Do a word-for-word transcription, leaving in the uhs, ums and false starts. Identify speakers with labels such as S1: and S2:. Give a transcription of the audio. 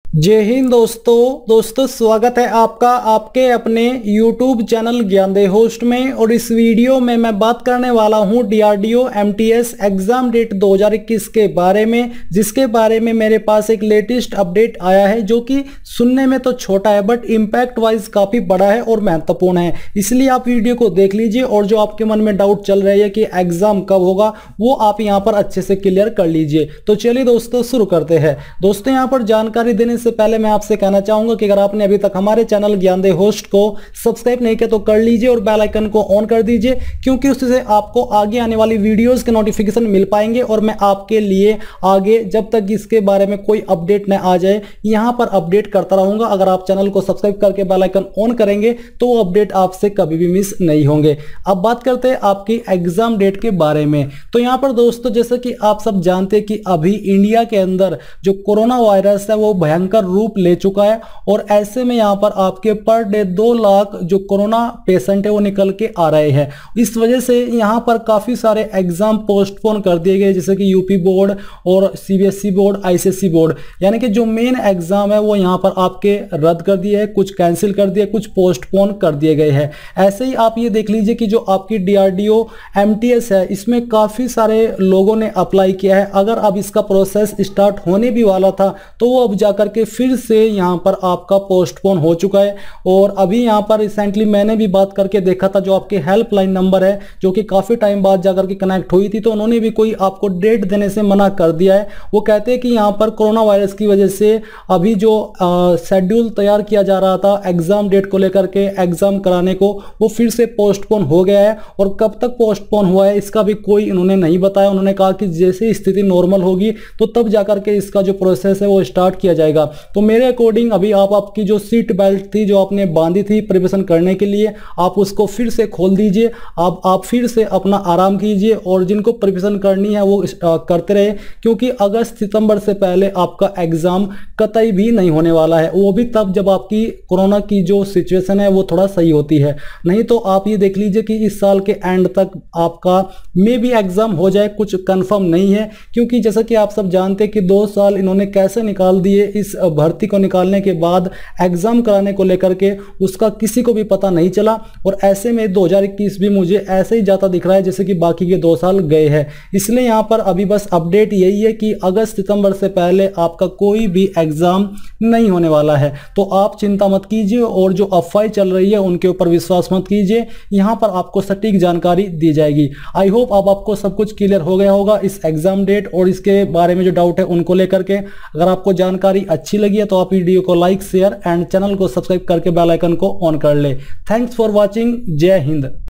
S1: जय हिंद दोस्तों दोस्तों स्वागत है आपका आपके अपने YouTube चैनल ज्ञानदे होस्ट में। और इस वीडियो में मैं बात करने वाला हूं डीआरडीओ एमटीएस एग्जाम डेट दो हज़ार इक्कीस के बारे में, जिसके बारे में मेरे पास एक लेटेस्ट अपडेट आया है जो कि सुनने में तो छोटा है बट इम्पैक्ट वाइज काफ़ी बड़ा है और महत्वपूर्ण है। इसलिए आप वीडियो को देख लीजिए और जो आपके मन में डाउट चल रही है कि एग्जाम कब होगा वो आप यहाँ पर अच्छे से क्लियर कर लीजिए। तो चलिए दोस्तों शुरू करते हैं। दोस्तों यहाँ पर जानकारी देने से पहले मैं आपसे कहना चाहूंगा कि अगर आपने अभी तक हमारे चैनल ज्ञानदे होस्ट को सब्सक्राइब नहीं किया तो कर लीजिए और बेल आइकन को ऑन कर दीजिए, क्योंकि उससे आपको आगे आने वाली वीडियोस के नोटिफिकेशन मिल पाएंगे और मैं आपके लिए आगे जब तक इसके बारे में कोई अपडेट न आ जाए यहां पर अपडेट करता रहूंगा। अगर आप चैनल को सब्सक्राइब करके बेल आइकन ऑन करेंगे तो वो अपडेट आपसे कभी भी मिस नहीं होंगे। अब बात करते हैं आपकी एग्जाम डेट के बारे में। तो यहां पर दोस्तों जैसे कि आप सब जानते हैं कि अभी इंडिया के अंदर जो कोरोना वायरस है वो भयंकर रूप ले चुका है और ऐसे में यहां पर आपके पर डे दो लाख जो कोरोना पेशेंट है वो निकल के आ रहे हैं। इस वजह से यहां पर काफी सारे एग्जाम पोस्टपोन कर दिए गए, जैसे कि यूपी बोर्ड और सीबीएसई बोर्ड, आईसीएसई बोर्ड, यानी कि जो मेन एग्जाम है वो यहां पर आपके रद्द कर दिए है, कुछ कैंसिल कर दिए, कुछ पोस्टपोन कर दिए गए हैं। ऐसे ही आप ये देख लीजिए कि जो आपकी डीआरडीओ एमटीएस है इसमें काफी सारे लोगों ने अप्लाई किया है। अगर अब इसका प्रोसेस स्टार्ट होने भी वाला था तो वो अब जाकर के फिर से यहां पर आपका पोस्टपोन हो चुका है। और अभी यहां पर रिसेंटली मैंने भी बात करके देखा था, जो आपके हेल्पलाइन नंबर है जो कि काफी टाइम बाद जाकर के कनेक्ट हुई थी, तो उन्होंने भी कोई आपको डेट देने से मना कर दिया है। वो कहते हैं कि यहां पर कोरोना वायरस की वजह से अभी जो शेड्यूल तैयार किया जा रहा था एग्जाम डेट को लेकर के, एग्जाम कराने को, वो फिर से पोस्टपोन हो गया है। और कब तक पोस्टपोन हुआ है इसका भी कोई इन्होंने नहीं बताया। उन्होंने कहा कि जैसे स्थिति नॉर्मल होगी तो तब जाकर के इसका जो प्रोसेस है वो स्टार्ट किया जाएगा। तो मेरे अकॉर्डिंग अभी आप आपकी जो सीट बेल्ट थी जो आपने बांधी थी प्रिपरेशन करने के लिए, आप उसको फिर से खोल दीजिए। आप आप फिर से अपना आराम कीजिए और जिनको प्रिपरेशन करनी है वो आ, करते रहे, क्योंकि अगस्त सितंबर से पहले आपका एग्जाम कतई भी नहीं होने वाला है। वो भी तब जब आपकी कोरोना की जो सिचुएशन है वो थोड़ा सही होती है। नहीं तो आप ये देख लीजिए कि इस साल के एंड तक आपका मे भी एग्जाम हो जाए, कुछ कंफर्म नहीं है। क्योंकि जैसा कि आप सब जानते हैं कि दो साल इन्होंने कैसे निकाल दिए, इस भर्ती को निकालने के बाद एग्जाम कराने को लेकर के उसका किसी को भी पता नहीं चला। और ऐसे में दो हज़ार इक्कीस भी मुझे ऐसे ही जाता दिख रहा है जैसे कि बाकी के दो साल गए हैं। इसलिए यहाँ पर अभी बस अपडेट यही है कि अगस्त सितंबर से पहले आपका कोई भी एग्जाम नहीं होने वाला है। तो आप चिंता मत कीजिए और जो अफवाहें चल रही है उनके ऊपर विश्वास मत कीजिए। यहाँ पर आपको सटीक जानकारी दी जाएगी। आई होप अब आपको सब कुछ क्लियर हो गया होगा इस एग्जाम डेट और इसके बारे में जो डाउट है उनको लेकर के। अगर आपको जानकारी अच्छी लगी है तो आप वीडियो को लाइक, शेयर एंड चैनल को सब्सक्राइब करके बेल आइकन को ऑन कर ले। Thanks for watching. जय हिंद।